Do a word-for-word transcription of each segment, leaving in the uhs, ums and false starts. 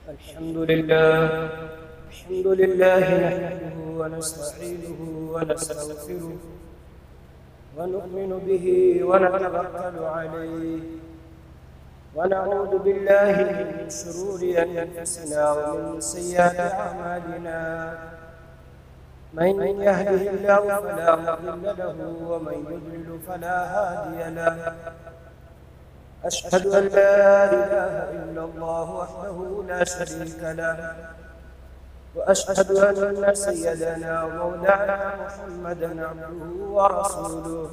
الحمد لله الحمد لله نحمده ونستعينه ونستغفره ونؤمن به ونتوكل عليه ونعوذ بالله من شرور أنفسنا ومن سيئات أعمالنا من يهده الله فلا مضل له ومن يضلل فلا هادي له أشهد أن لا إله إلا الله وحده لا شريك له وأشهد أن سيدنا ومولانا محمدا عبده ورسوله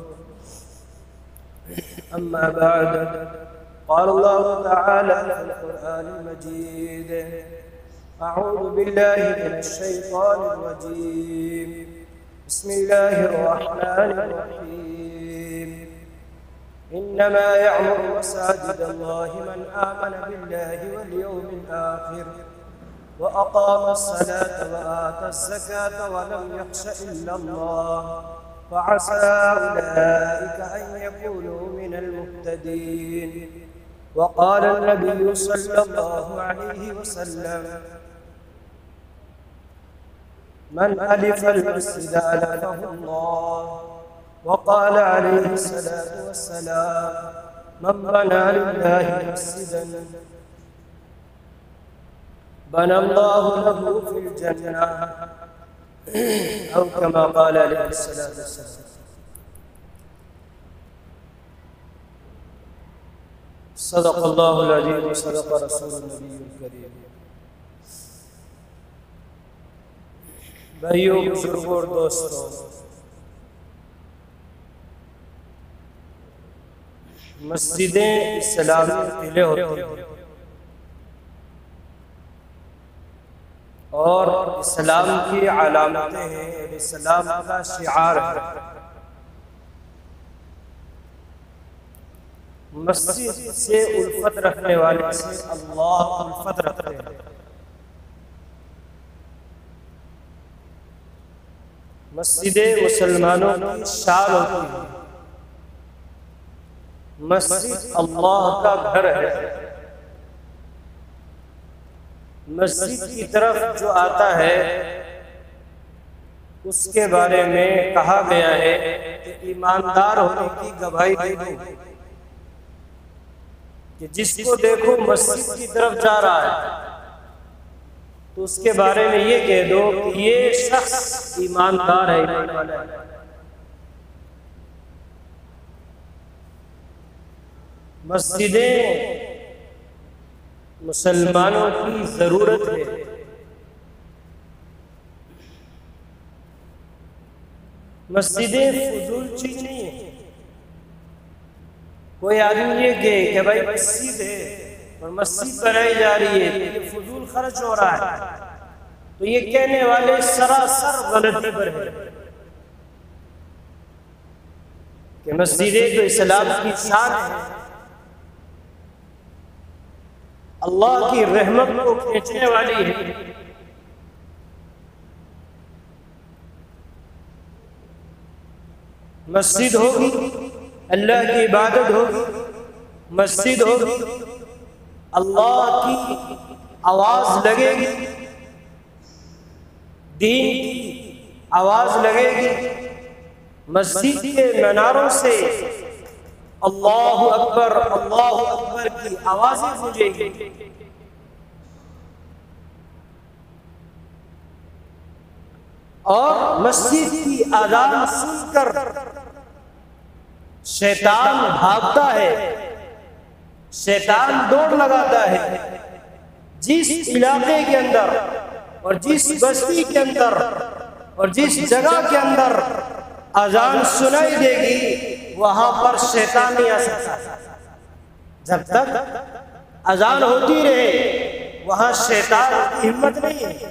أما بعد قال الله تعالى في القرآن المجيد أعوذ بالله من الشيطان الرجيم بسم الله الرحمن الرحيم إنما يعمر مساجد الله من آمن بالله واليوم الآخر وأقام الصلاة وآتى الزكاة ولم يخش إلا الله فعسى أولئك أن يكونوا من المهتدين وقال النبي صلى الله عليه وسلم من ألف المسجد ألفه الله وقال عليه الصلاة والسلام من بنى لله مسجدا بنى الله له في الجنة أو كما قال عليه الصلاة والسلام. صدق الله العظيم وصدق رسول النبي الكريم. بھائیوں بزرگوں اور دوستوں، مسجدیں اسلامی قلعے ہوتے ہیں اور اسلام کی علامتیں ہیں، اسلام کا شعار ہے. مسجد سے الفت رکھنے والے سے اللہ الفت رکھتے ہیں. مسجدیں مسلمانوں کی شان ہوتی ہیں. مسجد اللہ کا گھر ہے. مسجد کی طرف جو آتا ہے اس کے بارے میں کہا گیا ہے کہ ایماندار ہونے کی گواہی دے دو کہ جس کو دیکھو مسجد کی طرف جا رہا ہے تو اس کے بارے میں یہ کہہ دو کہ یہ شخص ایماندار ہے، ایمان والا ہے. مسجدیں مسلمانوں کی ضرورت ہے. مسجدیں فضول چیز نہیں ہے. کوئی آدمی یہ کہے کہ بھائی مسجد ہے اور مسجد بنائی جا رہی ہے یہ فضول خرچ ہو رہا ہے، تو یہ کہنے والے سراسر غلطی پر ہے. کہ مسجدیں تو اسلام کی شان ہے، اللہ کی رحمت کو کھینچنے والی ہے. مسجد ہوگی اللہ کی عبادت ہوگی، مسجد ہوگی اللہ کی آواز لگے گی، دین کی آواز لگے گی. مسجد کے مناروں سے اللہ اکبر اللہ اکبر کی آوازیں گونجیں گی. اور مسجد کی اذان سن کر شیطان بھاگتا ہے، شیطان دوڑ لگاتا ہے. جس علاقے کے اندر اور جس بستی کے اندر اور جس جگہ کے اندر اذان سنائی دے گی وہاں پر شیطان نہیں آ سکتا. جب تک اذان ہوتی رہے وہاں شیطان کی ہمت نہیں ہے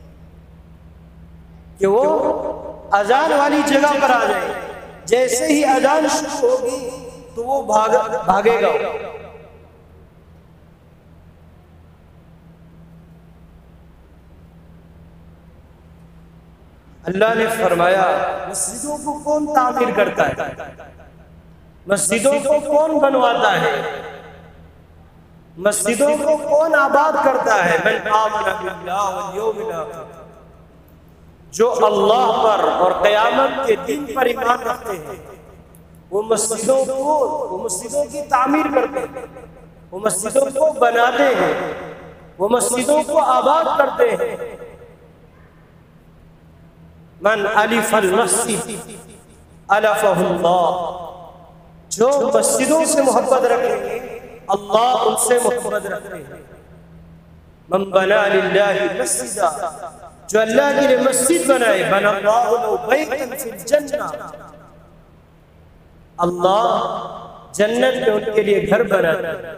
کہ وہ اذان والی جگہ پر آ جائے. جیسے ہی اذان شروع ہوگی تو وہ بھاگ بھاگے گا. اللہ نے فرمایا مسجدوں کو کون تعمیر کرتا ہے، مسجدوں کو کون بنواتا ہے؟ مسجدوں کو کون آباد کرتا ہے؟ من آمن باللہ والیوم الآخر، جو اللہ پر اور قیامت کے دن پر ایمان رکھتے ہیں، وہ مسجدوں کو وہ مسجدوں کی تعمیر کرتے ہیں، وہ مسجدوں کو بناتے ہیں، وہ مسجدوں کو آباد کرتے ہیں۔ من الف المسجد الفہ اللہ، جو مسجدوں سے محبت رکھیں گے اللہ ان سے محبت رکھتے ہیں۔ من بنا للہ مسجدا، جو اللہ کے لیے مسجد بنائے، بنا اللہ لہ بیتا فی الجنہ، اللہ جنت میں ان کے لیے گھر بناتا ہے۔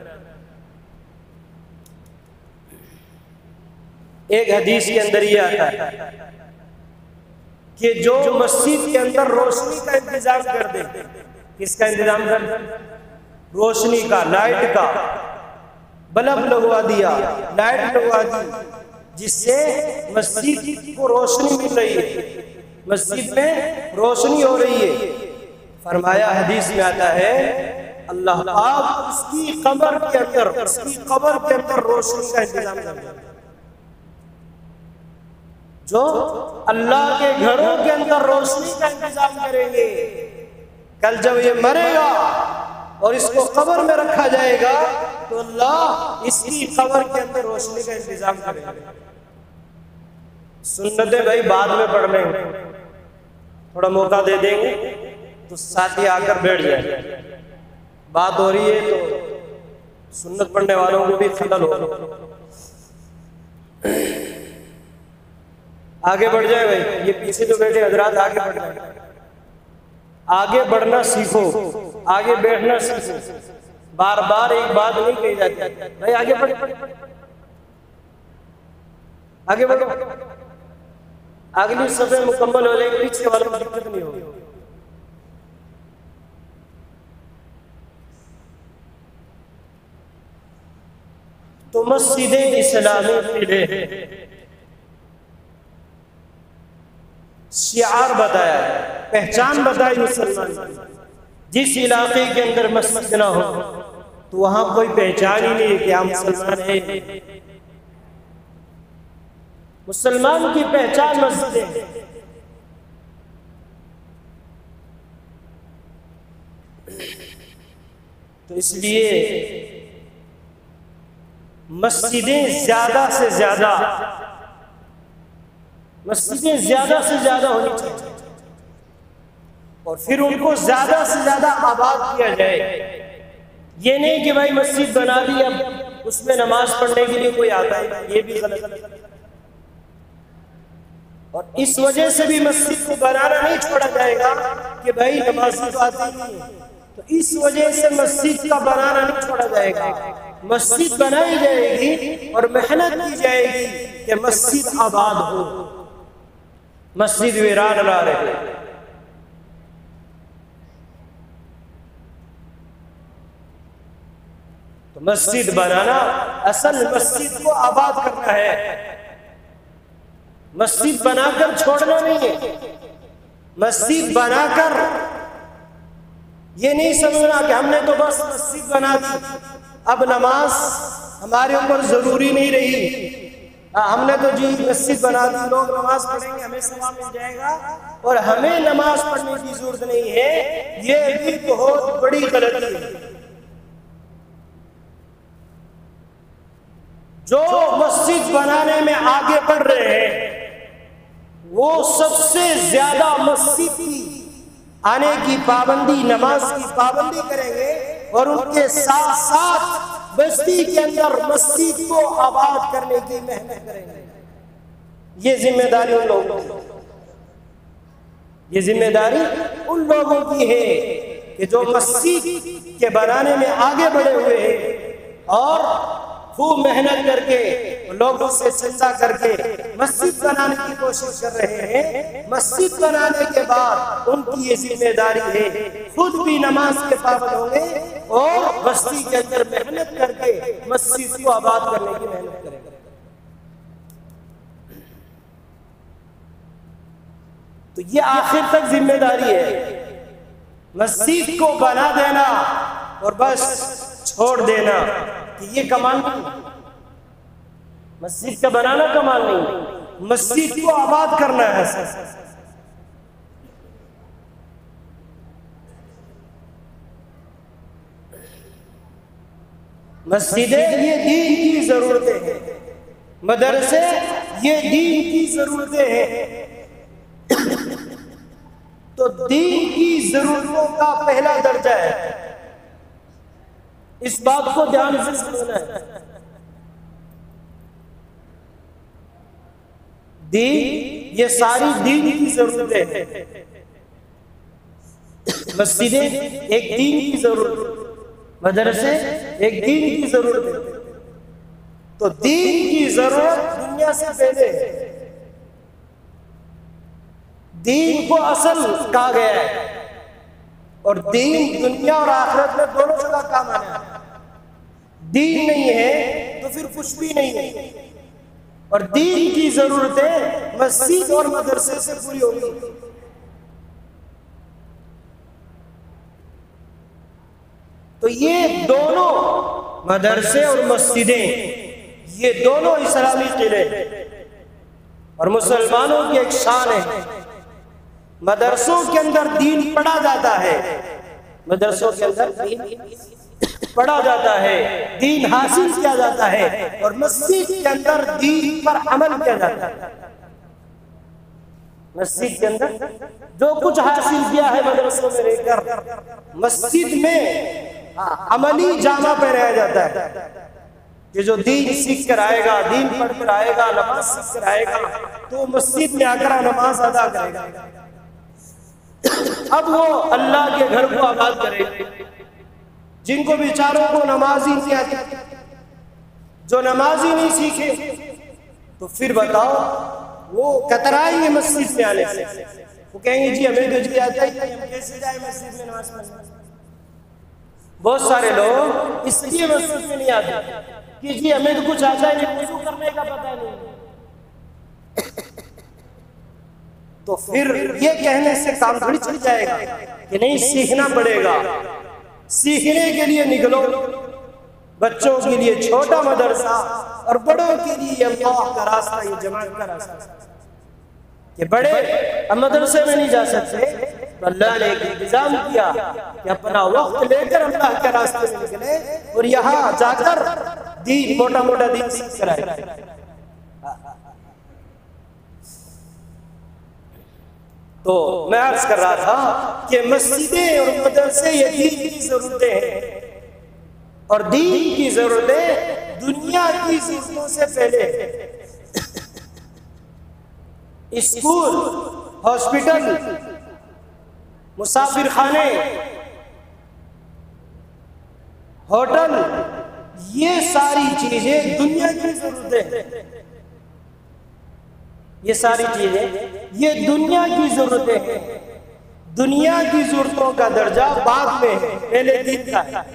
ایک حدیث کے اندر یہ آتا ہے کہ جو مسجد کے اندر روشنی کا انتظام کر دے، کس کا انتظام کر دے؟ روشنی کا، لائٹ کا، بلب لگوا دیا، لائٹ لگوا دی، جس سے مسجد کو روشنی مل رہی ہے، مسجد میں روشنی ہو رہی ہے۔ فرمایا حدیث میں آتا ہے اللہ پاک اس کی قبر کے اندر اس کی قبر کے اندر روشنی کا انتظام کر دے۔ جو اللہ کے گھروں کے اندر روشنی کا انتظام کریں گے، کل جب یہ مرے گا اور اس کو قبر میں رکھا جائے گا تو اللہ اس کی قبر کے اندر روشنی کا انتظام کرے گا۔ سنتیں بھائی بعد میں پڑھ لیں گے، تھوڑا موقع دے دیں گے تو ساتھی آ کر بیٹھ جائیں، بات ہو رہی ہے تو سنت پڑھنے والوں کو بھی خلل ہو۔ آگے بڑھ جائے بھائی، یہ پیچھے جو بیٹھے حضرات آگے بڑھ جائیں، آگے بڑھنا سیکھو، آگے بیٹھنا سیکھو، بار بار ایک بات نہیں کہی جاتی بھائی آگے بڑھ آگے بڑھو، اگلی صفحے مکمل ہو جائے گی، پیچھے والوں کو دقت نہیں ہوگی۔ تو مسجد اسلامی قلعے شعار بتایا ہے، پہچان بتائی مسلمان کی۔ جس علاقے کے اندر مسجد نہ ہو تو وہاں کوئی پہچان ہی نہیں کہ ہم مسلمان ہیں۔ مسلمان کی پہچان مسجد ہے۔ تو اس لیے مسجدیں زیادہ سے زیادہ مسجدیں زیادہ سے زیادہ ہونی چاہیے، اور پھر ان کو زیادہ سے زیادہ آباد کیا جائے۔ یہ نہیں کہ بھائی مسجد بنا دی اب اس میں نماز پڑھنے کے لیے کوئی آتا ہے، یہ بھی غلط ہے۔ اور اس وجہ سے بھی مسجد کو بنانا نہیں چھوڑا جائے گا کہ بھائی نمازی تو آتی نہیں ہے، تو اس وجہ سے مسجد کا بنانا نہیں چھوڑا جائے گا۔ مسجد بنائی جائے گی اور محنت کی جائے گی کہ مسجد آباد ہو۔ مسجد ویران نہ رہے۔ تو مسجد بنانا اصل مسجد کو آباد کرنا ہے، مسجد بنا کر چھوڑنا نہیں ہے۔ مسجد بنا کر یہ نہیں سمجھنا کہ ہم نے تو بس مسجد بنا دی، اب نماز ہمارے اوپر ضروری نہیں رہی، ہم نے تو جی مسجد بنا دی، لوگ نماز پڑھیں گے ہمیں ثواب مل جائے گا اور ہمیں نماز پڑھنے کی ضرورت نہیں ہے۔ یہ بھی بہت بڑی غلطی ہے۔ جو مسجد بنانے میں آگے بڑھ رہے ہیں وہ سب سے زیادہ مسجد کی آنے کی پابندی، نماز کی پابندی کریں گے، اور ان کے ساتھ ساتھ بستی کے اندر مسجد کو آباد کرنے کی محنت کریں گے۔ یہ ذمہ داری ان لوگوں کی یہ ذمہ داری ان لوگوں کی ہے کہ جو مسجد کے بنانے میں آگے بڑھے ہوئے ہیں اور خوب محنت کر کے لوگوں سے چندہ کر کے مسجد بنانے کی کوشش کر رہے ہیں۔ مسجد بنانے کے بعد ان کی یہ ذمہ داری ہے خود بھی نماز کے پابند ہوں گے اور بستی کے اندر محنت کر کے مسجد کو آباد کرنے کی محنت کریں گے۔ تو یہ آخر تک ذمہ داری ہے، مسجد کو بنا دینا اور بس چھوڑ دینا کہ یہ کمال نہیں، مسجد کا بنانا کمال نہیں، مسجد کو آباد کرنا ہے۔ مسجدیں یہ دین کی ضرورتیں ہیں، مدرسے یہ دین کی ضرورتیں ہیں۔ تو دین کی ضرورتوں کا پہلا درجہ ہے، اس بات کو دھیان سے سمجھنا ہے۔ دین یہ ساری دین کی ضرورتیں ہیں، مسجدیں ایک دین کی ضرورت، مدرسے ایک دین کی ضرورت ہے۔ تو دین کی ضرورت دنیا سے پہلے ہے، دین کو اصل کہا گیا ہے، اور دین دنیا اور آخرت میں دونوں جگہ کام آنا ہے۔ دین نہیں ہے تو پھر کچھ بھی نہیں ہے، اور دین کی ضرورتیں مسجد اور مدرسے سے پوری ہوگی۔ تو یہ دونوں مدرسے اور مسجدیں یہ دونوں اسلامی قلعے اور مسلمانوں کی ایک شان ہے۔ مدرسوں کے اندر دین پڑھا جاتا ہے، مدرسوں کے اندر دین پڑھا جاتا ہے، دین حاصل کیا جاتا ہے، اور مسجد کے اندر دین پر عمل کیا جاتا ہے۔ مسجد کے اندر جو کچھ حاصل کیا ہے مدرسوں میں رہ کر مسجد میں عملی جامہ پہنایا جاتا ہے، کہ جو دین سیکھ کر آئے گا، دین پڑھ کر آئے گا، نماز سیکھ کر آئے گا، تو مسجد میں آ کر نماز ادا کرے گا۔ اب وہ اللہ کے گھر کو آباد کرے گا۔ جن کو بیچاروں کو نماز ہی نہیں آتی، جو نماز ہی نہیں سیکھے، تو پھر بتاؤ وہ کترائیں گے مسجد میں آنے سے۔ وہ کہیں گے جی ہمیں تو جی آتا ہی نہیں، ہم کیسے جائیں مسجد میں نماز پڑھنے۔ بہت سارے لوگ اس لیے مسجد میں نہیں آتے کہ جی ہمیں تو کچھ آتا ہی نہیں، وضو کرنے کا پتہ نہیں۔ تو پھر یہ کہنے سے کام تھوڑی چل جائے گا کہ نہیں، سیکھنا پڑے گا۔ سیکھنے کے لیے نکلو، بچوں کے لیے چھوٹا مدرسہ اور بڑوں کے لیے اللہ کا راستہ، یہ جماعت کا راستہ۔ کہ بڑے مدرسے میں نہیں جا سکتے، اللہ نے ایک انتظام کیا کہ اپنا وقت لے کر اللہ کے راستے میں نکلے اور یہاں جا کر دین موٹا موٹا دین سیکھ کر آئے۔ تو میں عرض کر رہا تھا کہ مسجدیں اور مدرسے یہ دین کی ضرورتیں ہیں، اور دین کی ضرورتیں دنیا کی ضرورتوں سے پہلے ہیں۔ اسکول، ہاسپٹل، مسافر خانے، ہوٹل، یہ ساری چیزیں دنیا کی ضرورتیں ہیں۔ یہ ساری چیزیں یہ دنیا کی ضرورتیں ہیں۔ دنیا کی ضرورتوں کا درجہ بعد میں ہے، پہلے دین کا ہے۔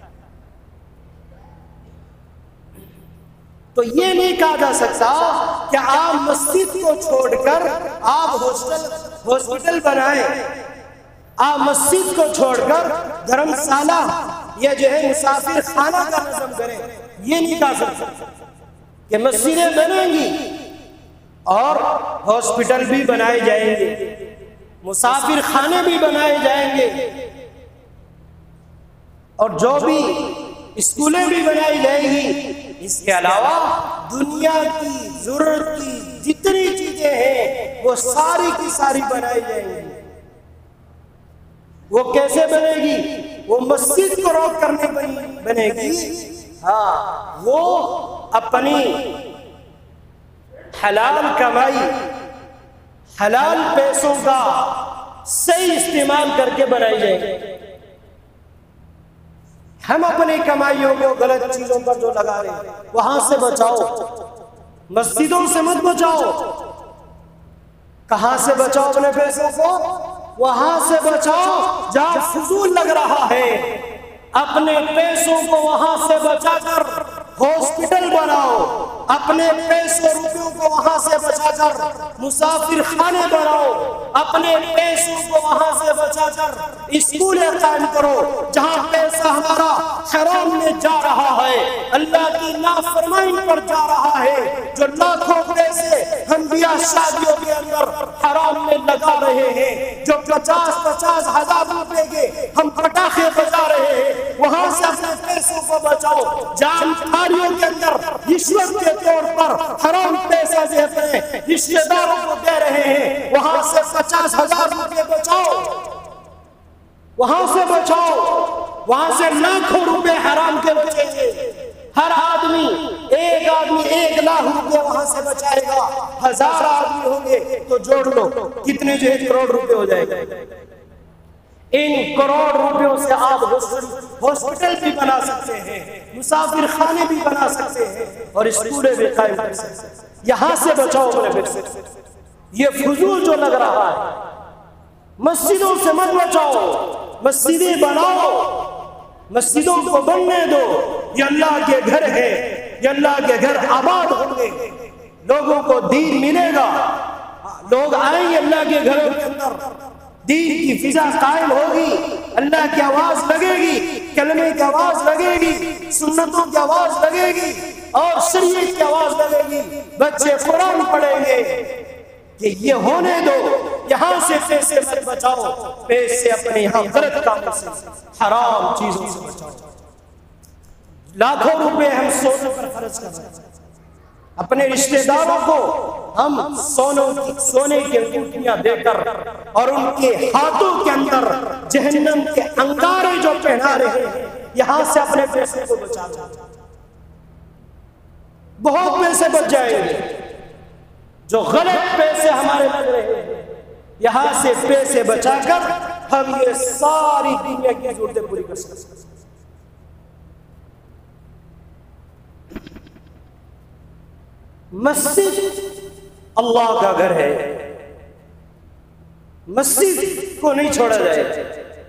تو یہ نہیں کہا جا سکتا کہ آپ مسجد کو چھوڑ کر آپ ہاسٹل ہاسپٹل بنائیں، آپ مسجد کو چھوڑ کر دھرمشالہ یا جو ہے مسافر خانہ کا نظم کریں۔ یہ نہیں کہا سکتا کہ مسجدیں بنیں گی اور ہاسپٹل بھی بنائے جائیں گے، مسافر خانے بھی بنائے جائیں گے، اور جو بھی اسکولیں بھی بنائی جائیں گی۔ اس کے علاوہ دنیا کی ضرورت کی جتنی چیزیں ہیں وہ ساری کی ساری بنائی جائیں گی۔ وہ کیسے بنے گی؟ وہ مسجد کو روک کرنے بنے گی۔ ہاں، وہ اپنی حلال کمائی، حلال پیسوں کا صحیح استعمال کر کے بنائی جائیں گی۔ ہم اپنی کمائیوں کو غلط چیزوں پر جو لگا رہے ہیں وہاں سے بچاؤ، مسجدوں سے مت بچاؤ۔ کہاں سے بچاؤ اپنے پیسوں کو؟ وہاں سے بچاؤ جہاں فضول لگ رہا ہے۔ اپنے پیسوں کو وہاں سے بچا کر ہاسپٹل بناؤ، اپنے پیسوں روپیوں کو وہاں سے بچا کر مسافر خانے بناؤ، اپنے پیسوں کو وہاں سے بچا کر اسکولیں قائم کرو جہاں پیسہ ہمارا حرام میں جا رہا ہے، اللہ کی نافرمانی پر جا رہا ہے، جو لاکھوں پیسے ہم بیاہ شادیوں کے اندر حرام میں لگا رہے ہیں، جو پچاس پچاس ہزار روپے کے ہم پٹاخے بجا رہے ہیں، وہاں سے اپنے پیسوں کو بچاؤ۔ جان تھاریوں کے اندر رشوت کے طور پر حرام پیسہ جو اپنے رشتہ داروں کو دے رہے ہیں، وہاں سے پچاس ہزار روپے بچاؤ، وہاں سے بچاؤ، وہاں سے لاکھوں روپے حرام کے بچیں گے۔ ہر آدمی ایک آدمی ایک لاکھ روپے وہاں سے بچائے گا، ہزار آدمی ہوں گے تو جوڑ لو کتنے جو ایک کروڑ روپے ہو جائے گا۔ ان کروڑ روپیوں سے آپ ہاسپٹل بھی بنا سکتے ہیں، مسافر خانے بھی بنا سکتے ہیں اور اسکولیں بھی قائم کر سکتے ہیں۔ یہاں سے بچاؤ اپنے پیسے، یہ فضول جو لگ رہا ہے مسجدوں سے مت بچاؤ، مسجدیں بناؤ، مسجدوں کو بننے دو، یہ اللہ کے گھر ہے، یہ اللہ کے گھر آباد ہوں گے، لوگوں کو دین ملے گا، لوگ آئیں گے اللہ کے گھروں کے اندر، دین کی فضا قائم ہوگی، اللہ کی آواز لگے گی، کلمے کی آواز لگے گی، سنتوں کی آواز لگے گی اور شریعت کی آواز لگے گی، بچے قرآن پڑھیں گے۔ کہ یہ ہونے دو، یہاں سے پیسے مت بچاؤ، پیسے اپنے یہاں غلط کاموں سے، حرام چیزوں سے بچاؤ۔ لاکھوں روپے ہم سونے پر خرچ کر رہے ہیں، اپنے رشتہ داروں کو ہم سونوں کی سونے کی انگوٹھیاں دے کر اور ان کے ہاتھوں کے اندر جہنم کے انگارے جو پہنا رہے ہیں، یہاں سے اپنے پیسے کو بچا لیں، بہت پیسے بچ جائیں گے۔ جو غلط پیسے ہمارے لگ رہے ہیں، یہاں سے پیسے بچا کر ہم یہ ساری دنیا کی ضرورتیں پوری کر سکتے ہیں۔ مسجد اللہ کا گھر ہے، مسجد کو نہیں چھوڑا جائے،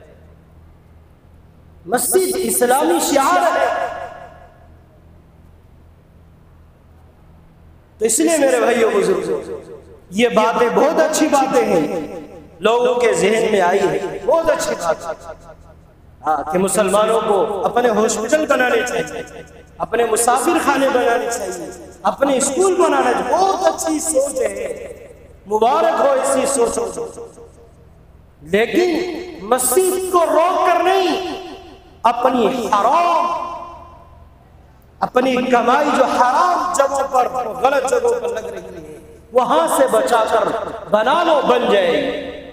مسجد اسلامی شعار ہے۔ تو اس لیے میرے بھائیوں بزرگوں، یہ باتیں بہت اچھی باتیں ہیں، لوگوں کے ذہن میں آئی ہے، بہت اچھی بات ہے کہ مسلمانوں کو اپنے ہاسپٹل بنانے چاہیے، اپنے مسافر خانے بنانے چاہیے، اپنے اسکول بنانا چاہیے، بہت اچھی سوچ ہے، مبارک ہو اسی سوچوں کو۔ لیکن مسجد کو روک کر نہیں، اپنی حرام اپنی کمائی جو حرام جگہوں پر غلط جگہوں پر لگ رہی ہے، وہاں سے بچا کر بنا لو، بن جائے گی،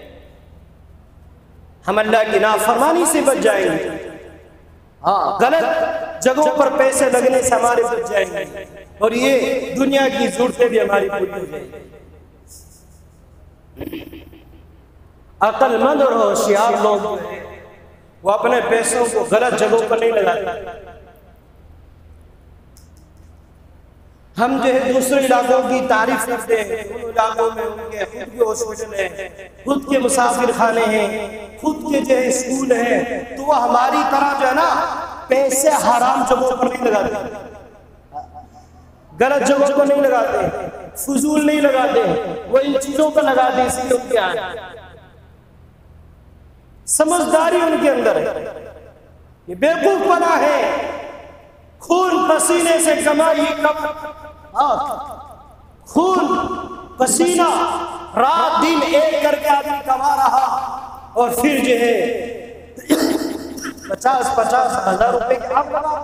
ہم اللہ کی نافرمانی سے بچ جائیں گے، ہاں غلط جگہوں پر پیسے لگنے سے ہمارے بچ جائیں گے، اور یہ دنیا کی ضرورتیں بھی ہماری پوری ہو جائیں گی۔ عقل مند اور ہوشیار لوگ وہ اپنے پیسوں کو غلط جگہوں پر نہیں لگاتے۔ ہم جو ہے دوسرے علاقوں کی تعریف کرتے ہیں، ان علاقوں میں ان کے خود کے ہاسپٹل ہیں، خود کے مسافر خانے ہیں، خود کے جو ہے اسکول ہیں، تو وہ ہماری طرح جو ہے نا پیسے حرام جگہوں پر نہیں لگاتے، غلط جگہوں پر نہیں لگاتے، فضول نہیں لگاتے، وہ ان چیزوں پر لگاتے، اس لیے ان کے آئے سمجھداری ان کے اندر ہے، یہ بیوقوف بنا ہے، خون پسینے سے کمائی کم، خون پسینہ رات دن ایک کر کے آدمی کما رہا، اور پھر جو ہے پچاس پچاس ہزار روپے کے آپ لگا،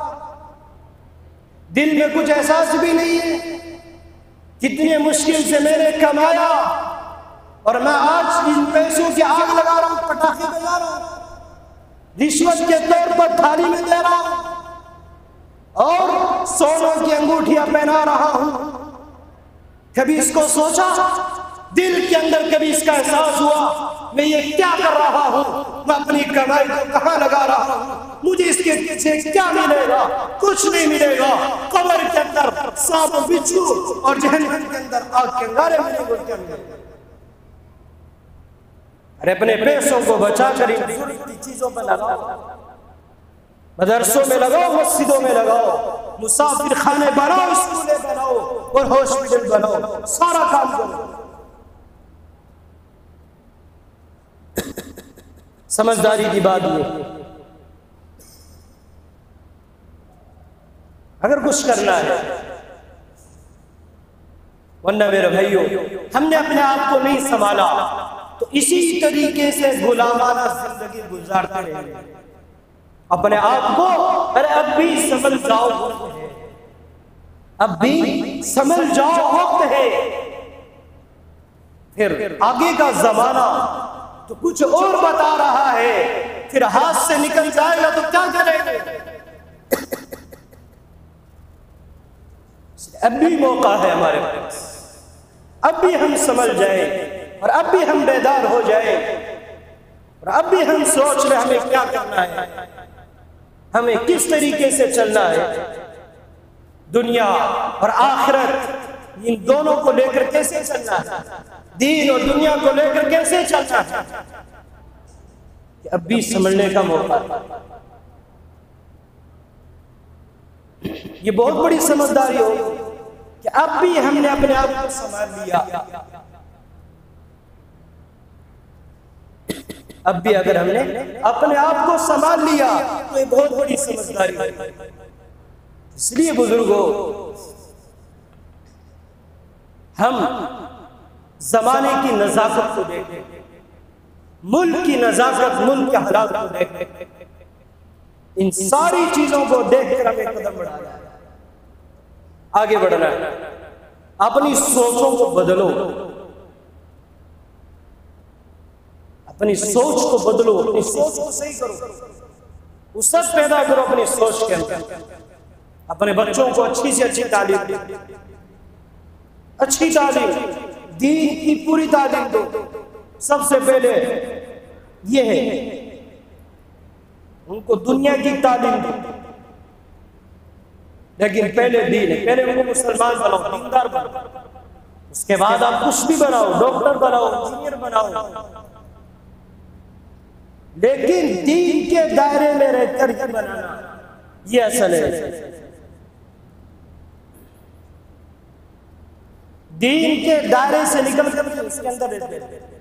دل میں کچھ احساس بھی نہیں ہے کتنے مشکل سے میں نے کمایا اور میں آج ان پیسوں کی آگ لگا رہا ہوں، پٹاخے بجا رہا ہوں، رشوت کے طور پر تھالی میں دے رہا ہوں اور سونوں کی انگوٹھیاں پہنا رہا ہوں۔ کبھی اس کو سوچا، دل کے اندر کبھی اس کا احساس ہوا میں یہ کیا کر رہا ہوں، میں اپنی کمائی کو کہاں لگا رہا ہوں، مجھے اس کے پیچھے کیا ملے گا؟ کچھ نہیں ملے گا، قبر کے اندر سانپ بچھو اور جہنم کے اندر آگ کے انگارے ملیں گے کے اندر۔ ارے اپنے پیسوں کو بچا کر ان ضروری چیزوں پر لگاؤ، مدرسوں میں لگاؤ، مسجدوں میں لگاؤ، مسافر خانے بناؤ، اسکولیں بناؤ، اور ہاسپٹل بناؤ، سارا کام کرو۔ سمجھداری کی بات یہ، اگر کچھ کرنا ہے، ورنہ میرے بھائیوں ہم نے اپنے آپ کو نہیں سنبھالا تو اسی طریقے سے غلامانہ زندگی گزارتے رہیں گے۔ اپنے آپ کو ارے اب بھی سنبھل جاؤ، اب بھی سنبھل جاؤ، وقت ہے۔ پھر آگے کا زمانہ تو کچھ اور بتا رہا ہے، پھر ہاتھ سے نکل جائے گا تو کیا کریں گے؟ اب بھی موقع ہے ہمارے پاس، اب بھی ہم سنبھل جائیں اور اب بھی ہم بیدار ہو جائیں اور اب بھی ہم سوچ لیں ہمیں کیا کرنا ہے، ہمیں کس طریقے سے چلنا ہے، دنیا اور آخرت ان دونوں کو لے کر کیسے چلنا ہے، دین اور دنیا کو لے کر کیسے چلنا ہے، کہ اب بھی سمجھنے کا موقع ہے۔ یہ بہت بڑی سمجھداری ہو کہ اب بھی ہم نے اپنے آپ کو سنبھال لیا، اب بھی اگر ہم نے اپنے آپ کو سنبھال لیا تو یہ بہت بڑی سمجھداری ہے۔ اس لیے بزرگوں، ہم زمانے کی نزاکت کو دیکھیں، ملک کی نزاکت، ملک کے حالات کو دیکھیں، ان ساری چیزوں کو دیکھ کر ہمیں قدم بڑھانا ہے، آگے بڑھنا ہے، اپنی سوچوں کو بدلو، اپنی سوچ کو بدلو، اپنی سوچ کو صحیح کرو، وسعت پیدا کرو اپنی سوچ کے اندر، اپنے بچوں کو اچھی سے اچھی تعلیم دو، اچھی تعلیم، دین کی پوری تعلیم دو۔ سب سے پہلے یہ ہے ان کو دنیا کی تعلیم دو، لیکن پہلے دین ہے، پہلے ان کو مسلمان بناؤ، دیندار بناؤ، اس کے بعد آپ کچھ بھی بناؤ، ڈاکٹر بناؤ، انجینئر بناؤ، لیکن دین کے دائرے میں رہ کر ہی بنانا، یہ اصل ہے۔ دین کے دائرے سے نکل کر اس کے اندر رہتے ہیں۔